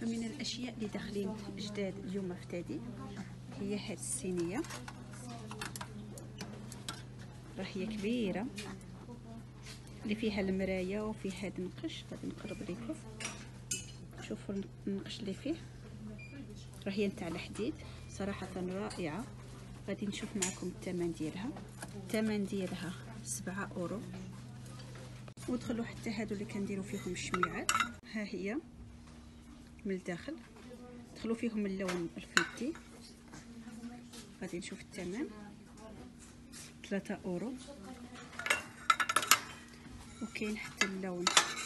فمن الاشياء اللي داخلين جداد اليوم في تادي هي هاد الصينيه، راهي كبيره اللي فيها المرايه وفيه هاد النقش. غادي نقرب لكم شوفوا النقش اللي فيه، راهي نتاع الحديد صراحه رائعه. غادي نشوف معكم الثمن ديالها. الثمن ديالها 7 اورو. ودخلوا حتى هادو اللي كنديروا فيهم الشميعات، ها هي من الداخل، دخلوا فيهم اللون الفليتي. غادي نشوف الثمن 3 اورو. وكاين حتى اللون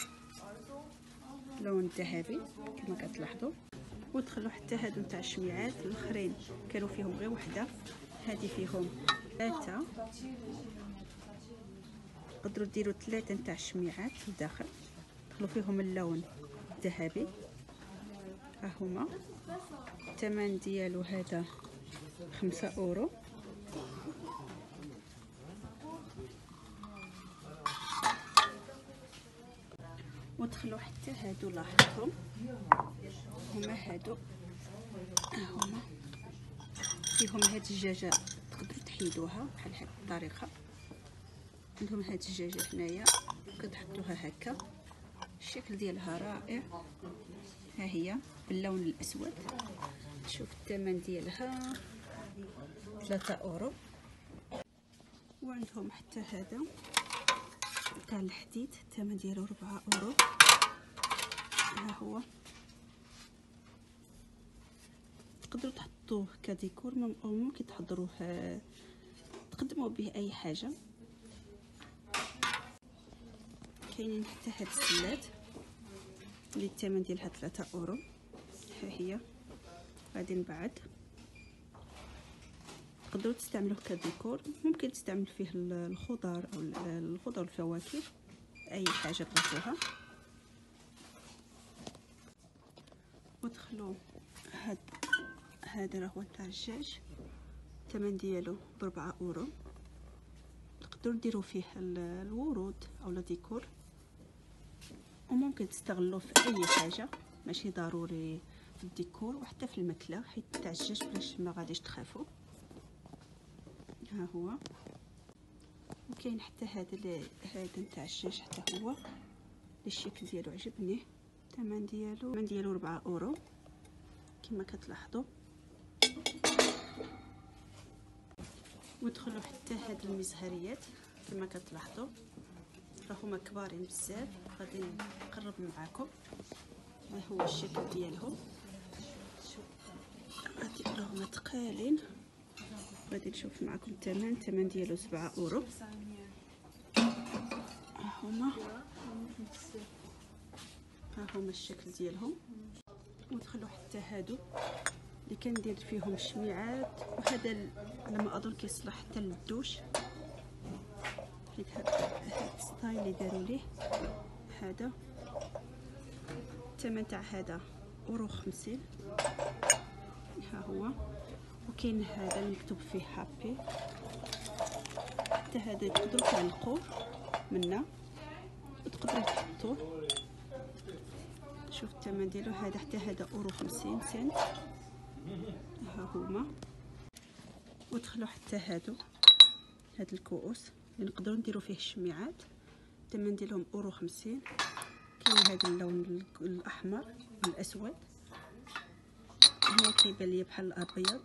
الذهبي كما كتلاحظوا. ودخلوا حتى هادو نتاع الشميعات الاخرين كانوا فيهم غير وحده، هذه فيهم 3. تقدروا ديروا 3 نتاع الشميعات لداخل، دخلوا فيهم اللون الذهبي. ها هما الثمن ديالو هذا 5 اورو. ودخلوا حتى هادو لاحظتهم هما هادو، هما فيهم هاد الدجاجه تقدروا تحيدوها بحال هاد الطريقه. عندهم هاد الدجاجه هنايا كتحطوها هكا، الشكل ديالها رائع. ها هي باللون الاسود. شوف الثمن ديالها 3 اورو. وعندهم حتى هذا تاع الحديد، الثمن ديالو 4 اورو. ها هو تقدروا تحطوه كديكور او ممكن تحضروه تقدموا به اي حاجه. كاينين حتى هاد السلات اللي الثمن ديالها 3 اورو. ها هي غادي نبعد. تقدروا تستعملوه كديكور، ممكن تستعمل فيه الخضر او الخضر والفواكه، اي حاجه بغيتوها. ودخلوا هذا راه هو تاع الدجاج، الثمن ديالو ب4 اورو. تقدروا ديروا فيه الورود او الديكور، وممكن تستغلوه في اي حاجه، ماشي ضروري في الديكور وحتى في الماكله، حيت تاع الدجاج باش ما غاديش تخافوا. ها هو. وكاين حتى هذا نتاع الدجاج حتى هو الشكل ديالو عجبني. الثمن ديالو 4 اورو كما كتلاحظوا. ودخلوا حتى هاد المزهريات كما كتلاحظوا، راهما كبارين بزاف. غادي نقرب معاكم. ها هو الشكل ديالهم، راهما ثقالين. غادي نشوف معكم الثمن ديالو 7 اورو. ها هما الشكل ديالهم. ودخلوا حتى هادو اللي كندير فيهم الشميعات، وهذا على ما اظن كيصلح حتى للدوش، حيت هاد الستايل اللي داروا ليه هذا. الثمن تاع هذا اورو 50. ها هو. وكاين هذا المكتوب فيه هابي، حتى هذا تقدروا تعلقوه منا وتقدروا تحطوه. شوف الثمن ديالو هذا، حتى هذا اورو 50 سنت. ها هما. ودخلوا حتى هاد الكؤوس اللي نقدروا نديروا فيه الشميعات، الثمن ديالهم اورو 50. كاين هذا اللون الاحمر والاسود، هو كيبان لي بحال الابيض.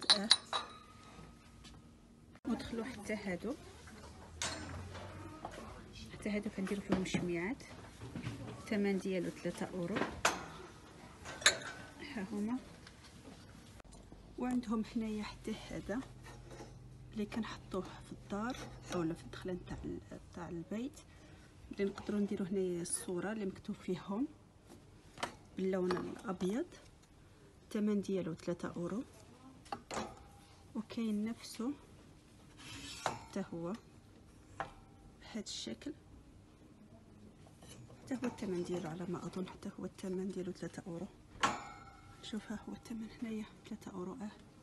ودخلوا حتى هادو كنديروا فيهم الشميعات، الثمن ديالو 3 اورو. ها هما. وعندهم حنايا حتى هذا اللي كنحطوه في الدار اولا في الدخله تاع البيت، اللي نقدروا نديروا هنايا الصوره اللي مكتوب فيهم باللون الابيض. الثمن ديالو 3 اورو. وكاين نفسه حتى هو بهذا الشكل، حتى هو الثمن ديالو على ما اظن، حتى هو الثمن ديالو 3 اورو. شوف ها هو الثمن هنايا 3 اورو.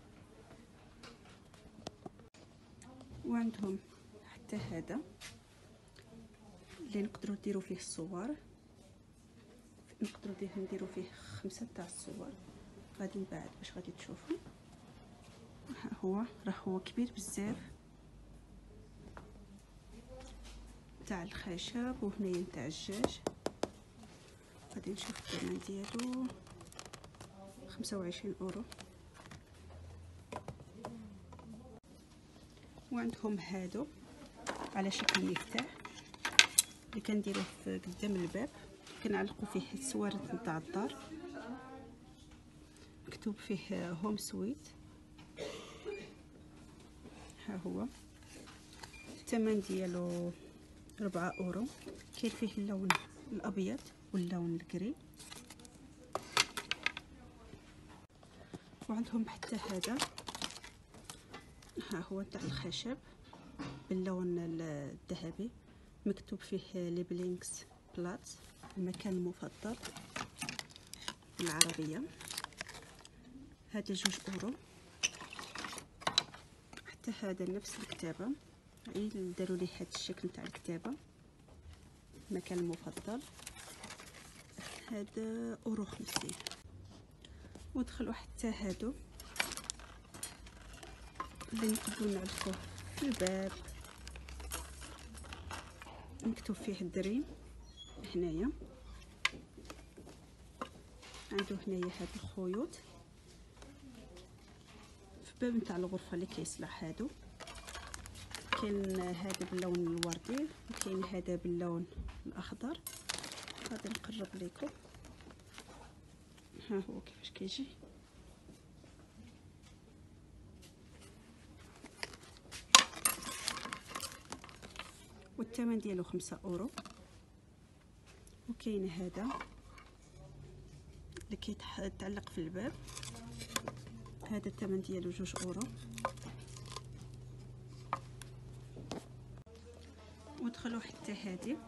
وعندهم حتى هذا اللي نقدروا ديروا فيه الصور في نقدروا نديروا فيه 5 تاع الصور غادي نبعد باش غادي تشوفوا. ها هو هو كبير بزاف تاع الخشب، وهنايا تاع الدجاج. غادي نشوف الثمن ديالو 25 اورو. وعندهم هادو على شكل مفتاح اللي كنديروه في قدام الباب، كنعلقوا فيه السوارت نتاع الدار، مكتوب فيه هوم سويت. ها هو الثمن ديالو 4 اورو. كاين فيه اللون الابيض واللون الكري. وعندهم حتى هذا، ها هو تاع الخشب باللون الذهبي، مكتوب فيه ليبلينكس بلات، المكان المفضل بالعربيه. هذا 2 اورو. حتى هذا نفس الكتابه، داروا لي هذا الشكل تاع الكتابه، المكان المفضل. هذا اورو 50. ودخلوا حتى هادو اللي نقدروا نعلقوه في الباب، مكتوب فيه دريم. هنايا عنده هنايا هاد الخيوط في باب نتاع الغرفه اللي كيصلح. هادو كاين هذا باللون الوردي، وكاين هذا باللون الاخضر. غادي نقرب لكم. ها هو كيفاش كيجي. والثمن ديالو 5 اورو. وكاين هذا اللي كيتعلق في الباب، هذا الثمن ديالو 2 اورو. ودخلوا حتى هذه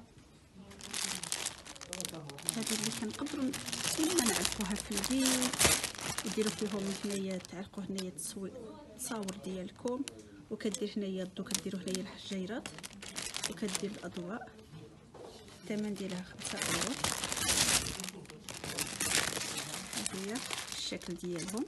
اللي كنقدروا ما نعلقوها في البيت، وديروا فيهم هنايا، تعلقوا هنايا التصاور ديالكم، وكدير هنايا الضو، كديروا هنايا الحجيرات، وكدير الاضواء. الثمن ديالها 5 اورو. هي الشكل ديالهم.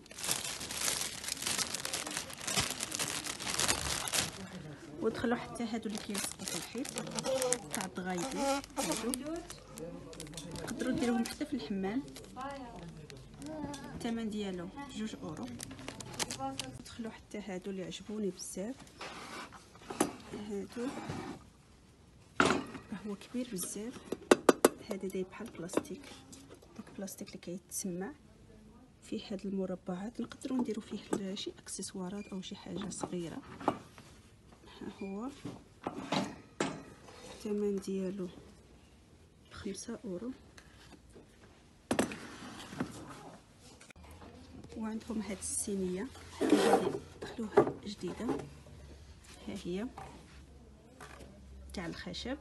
ودخلوا حتى هادو اللي كيلصقوا في الحيط تاع الدغايدي، هادو تقدروا ديروهم حتى في الحمام. الثمن ديالو 2 اورو. دخلوا حتى هادو اللي عجبوني بزاف، هادو هو كبير بزاف. هذا داير بحال البلاستيك، داك البلاستيك اللي كيتسمع فيه هاد المربعات، نقدروا نديروا فيه شي اكسسوارات او شي حاجه صغيره. ها هو الثمن ديالو 5 اورو. وعندهم هاد الصينيه هذه دخلوها جديده، ها هي تاع الخشب،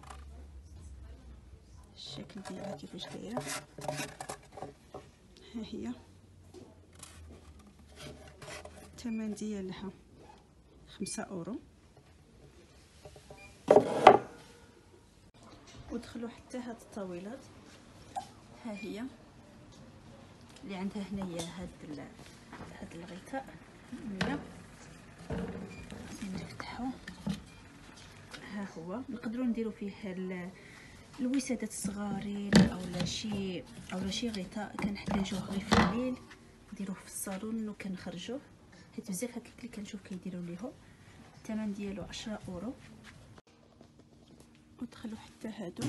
الشكل ديالها كيفاش دايره. ها هي الثمن ديالها 5 اورو. ودخلوا حتى هاد الطاولات، ها هي اللي عندها هنايا هاد الغطاء هنا، نفتحوه. ها هو نقدروا نديروا فيه الوسادات الصغارين، اولا شي غطاء كنحتاجوه غير في الليل، نديروه في الصالون وكنخرجوه، حيت بزاف هكاك اللي كنشوف كيديروا ليهم. الثمن ديالو 10 اورو. ودخلوا حتى هادو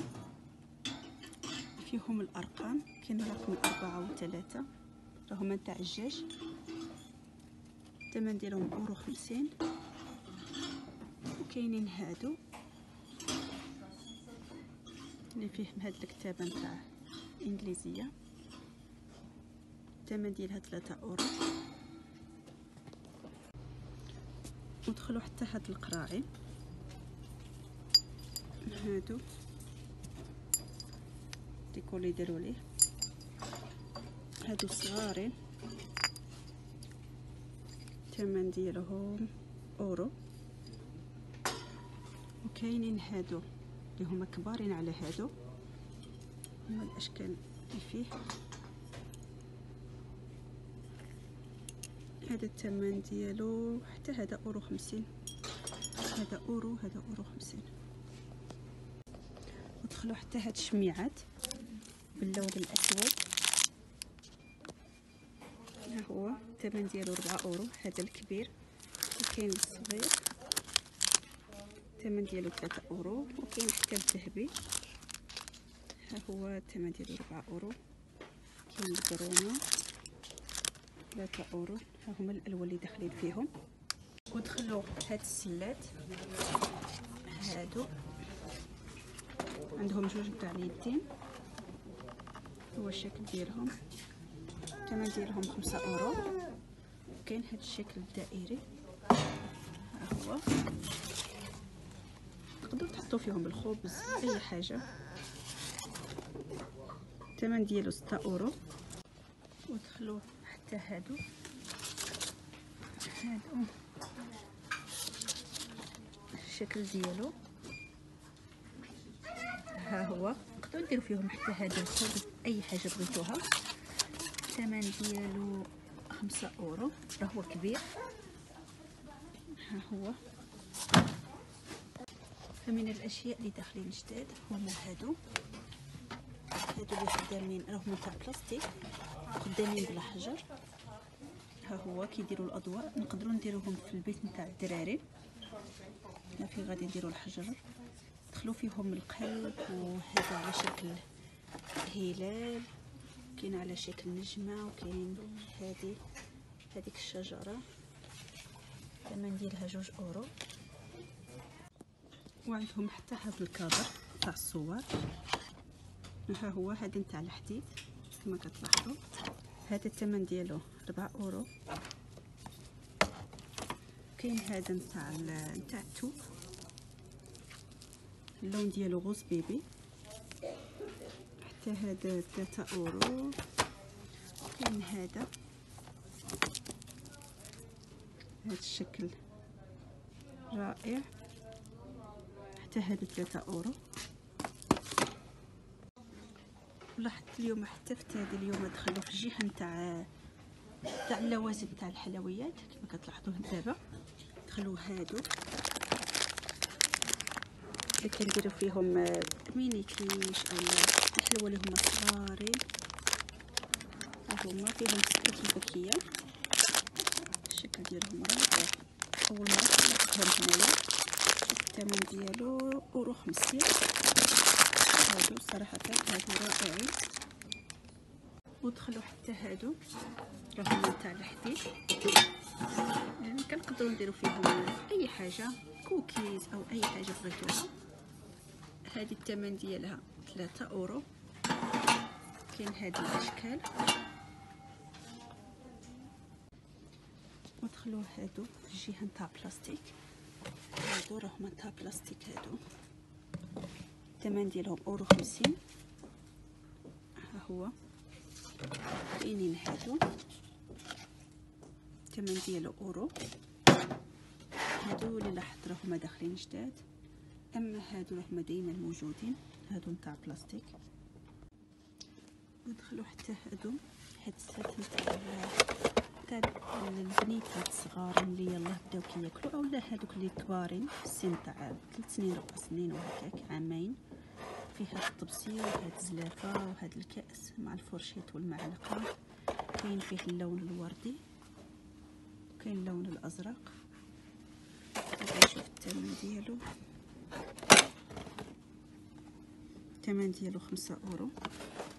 فيهم الارقام، كاين رقم 4 و3، راهما تاع الدجاج. الثمن ديالهم اورو 50. وكاينين هادو اللي فيهم هاد الكتابه نتاع انجليزيه، الثمن ديالها 3 اورو. ودخلوا حتى هاد القراعي، هادو ديكور اللي داروا ليه، هادو صغارين، الثمن ديالهم اورو. وكاينين هادو اللي هما كبارين على هادو، هما الاشكال فيه. هذا الثمن ديالو حتى هذا اورو 50. هذا اورو، هذا اورو 50. ودخلوا حتى هاد الشميعات باللون الاسود، ها هو الثمن ديالو 4 اورو. هذا الكبير، وكاين الصغير الثمن ديالو 3 اورو، وكاين حتى الذهبي ها هو الثمن ديالو 4 اورو. كاين البرونو 3 اورو. ها هما الالوان اللي داخلين فيهم. ودخلوا هاد السلات هادو عندهم جوج تاع اليدين، هو الشكل ديالهم. الثمن ديالهم 5 اورو. كاين هاد الشكل الدائري ها هو، تقدروا تحطوا فيهم الخبز اي حاجه. الثمن ديالو 6 اورو. ودخلوا حتى هادو الشكل ديالو ها هو، تقدروا ديروا فيهم حتى هذا الخبز اي حاجه بغيتوها. الثمن ديالو 5 اورو، راه هو كبير ها هو. فمن الاشياء اللي داخلين جداد هما هادو اللي خدامين، راهم تاع بلاستيك خدامين بلا حجر ها هو. كيديروا الاضواء، نقدروا نديروهم في البيت نتاع الدراري. ما في غادي نديروا الحجر، دخلوا فيهم القلب، وهذا على شكل هلال، كاين على شكل نجمه، وكاين هذيك الشجره. الثمن ديالها 2 اورو. وعندهم حتى هذا الكادر تاع الصور ها هو. هذا نتاع الحديد كما كتلاحظوا. هذا الثمن ديالو 4 اورو. كاين هذا نتاع الثوب، اللون ديالو غوز بيبي، حتى هذا 3 اورو. كاين هذا الشكل رائع، حتى هذا 3 اورو. لاحظت اليوم حتى في هذا اليوم دخلوا في الجهه نتاع اللوازم تاع الحلويات كما كتلاحظوا دابا. دخلوا هادو اللي كنديروا فيهم ميني كيش او الحلوه اللي هما صغارين. هما فيهم سكر الفكيه، الشكل ديالهم رائع. اول مره شفتهم هنايا. الثمن ديالو اورو 50. هادو صراحه هادو رائعين. ودخلوا حتى هادو راهم تاع الحديد، يعني كنقدروا نديروا فيهم اي حاجه، كوكيز او اي حاجه بغيتوها. هذه الثمن ديالها 3 اورو. كاين هذه الاشكال. ودخلوا هادو في الجهه نتاع بلاستيك، هادو راهم تاع بلاستيك. هادو الثمن ديالهم اورو 50 ها هو. كاينين هادو الثمن ديالو اورو. هادو اللي لاحظت راهما داخلين جداد، اما هادو راهما دايما موجودين، هادو نتاع بلاستيك. ندخلوا حتى هادو، هاد السات نتاع البنيتات الصغار اللي يلاه بداو كياكلوا، اولا هادوك اللي كبارين في السن تاع 3 سنين 4 سنين وهكاك، عامين. فيه هاد الطبسي وهاد الزلافه وهاد الكاس مع الفرشيط والمعلقه. كاين فيه اللون الوردي، كاين اللون الازرق. نشوف الثمن ديالو. الثمن ديالو 5 اورو.